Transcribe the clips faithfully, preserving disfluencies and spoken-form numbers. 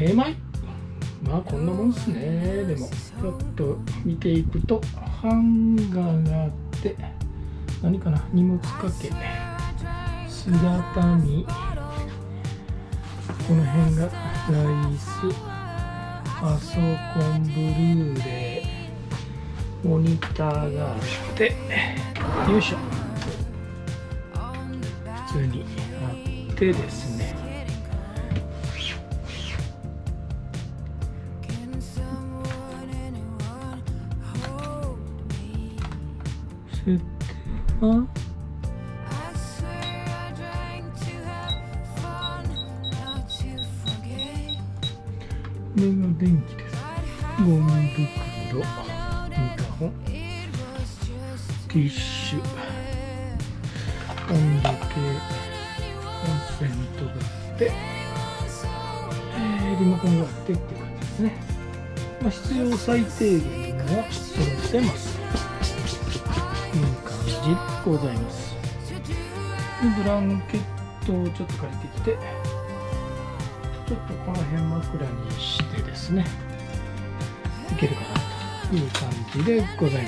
平米まあこんなもんですね。でもちょっと見ていくとハンガーがあって、何かな、荷物掛け、姿見、この辺が座椅子、パソコン、ブルーレイ、モニターがあって、よいしょ、普通にあってですね、設定はこれが電気です。ゴミ袋、インターホン、ティッシュ、温度計、コンセントがあって、えー、リモコンがあってっていう感じですね。まあ、必要最低限が揃ってます。いい感じでございます。でブランケットをちょっと借りてきて、ちょっとこの辺枕にしてですね、いけるかなという感じでございます。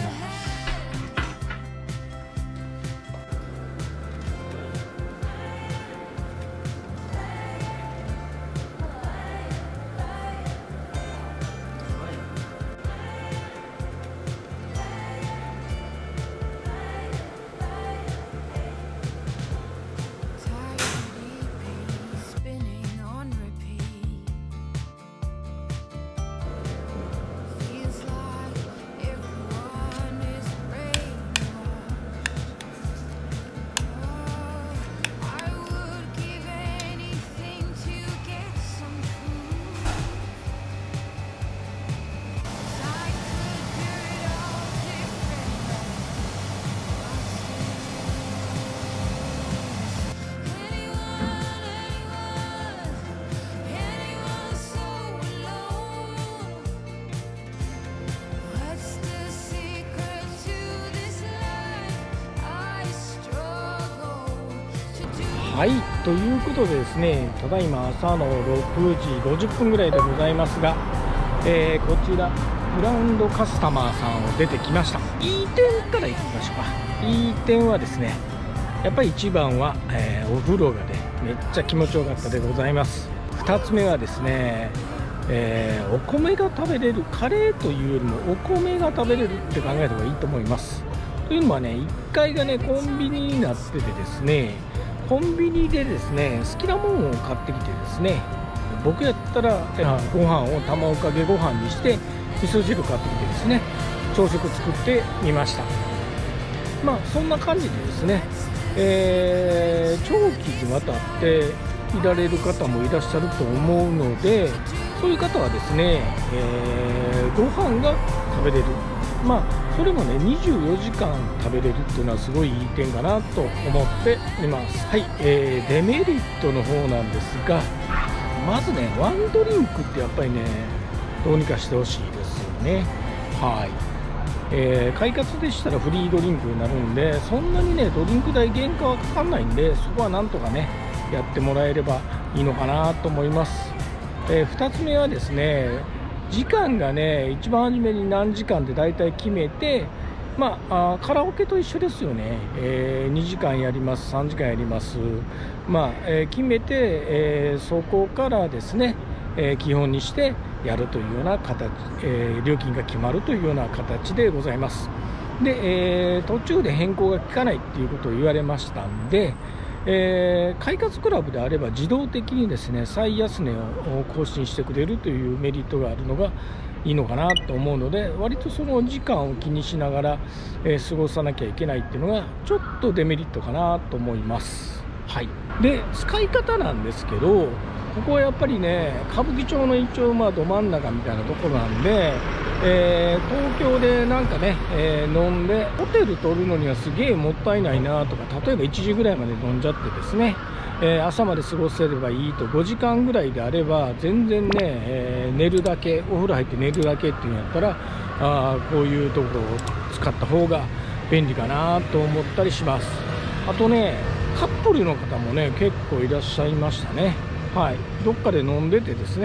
はい、ということでですね、ただいま朝のろくじごじゅっぷんぐらいでございますが、えー、こちらグランドカスタマーさんを出てきました。いい点からいきましょうか。いい点はですね、やっぱり一番は、えー、お風呂がねめっちゃ気持ちよかったでございます。ふたつめはですね、えー、お米が食べれる、カレーというよりもお米が食べれるって考えた方がいいと思います。というのはね、いっかいがねコンビニになっててですね、コンビニでですね好きなものを買ってきてですね、僕やったらご飯を卵かけご飯にして味噌汁買ってきてですね、朝食作ってみました。まあそんな感じでですね、えー、長期にわたっていられる方もいらっしゃると思うので、そういう方はですね、えー、ご飯が食べれる、まあそれもねにじゅうよじかん食べれるっていうのはすごいいい点かなと思っています。はい、えー、デメリットの方なんですが、まずねワンドリンクってやっぱりねどうにかしてほしいですよね。はい、えー、快活でしたらフリードリンクになるんで、そんなにねドリンク代原価はかかんないんで、そこはなんとかねやってもらえればいいのかなと思います。えー、ふたつめはですね、時間がね一番初めに何時間でだいたい決めて、まあ、あカラオケと一緒ですよね、えー、にじかんやります、さんじかんやります、まあえー、決めて、えー、そこからですね、えー、基本にしてやるというような形、えー、料金が決まるというような形でございます。で、えー、途中で変更が効かないっていうことを言われましたんで、えー、快活クラブであれば自動的にですね最安値を更新してくれるというメリットがあるのがいいのかなと思うので、割とその時間を気にしながら、えー、過ごさなきゃいけないっていうのがちょっとデメリットかなと思います。はい、で使い方なんですけど、ここはやっぱりね歌舞伎町の一応まあど真ん中みたいなところなんで、えー、東京でなんかね、えー、飲んでホテル取るのにはすげえもったいないなとか、例えばいちじぐらいまで飲んじゃってですね、えー、朝まで過ごせればいいと、ごじかんぐらいであれば全然ね、えー、寝るだけ、お風呂入って寝るだけっていうんやったら、あこういうところを使った方が便利かなと思ったりします。あとねカップルの方もね結構いらっしゃいましたね。はい、どっかで飲んでてですね、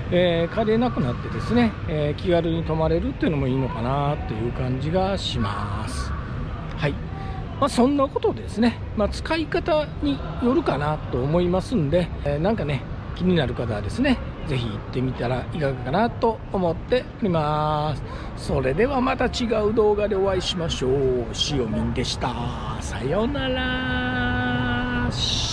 えー、帰れなくなってですね、えー、気軽に泊まれるっていうのもいいのかなっていう感じがします。はい、まあ、そんなことですね、まあ、使い方によるかなと思いますんで、えー、なんかね気になる方はですねぜひ行ってみたらいかがかなと思っております。それではまた違う動画でお会いしましょう。しおみんでした。さようなら。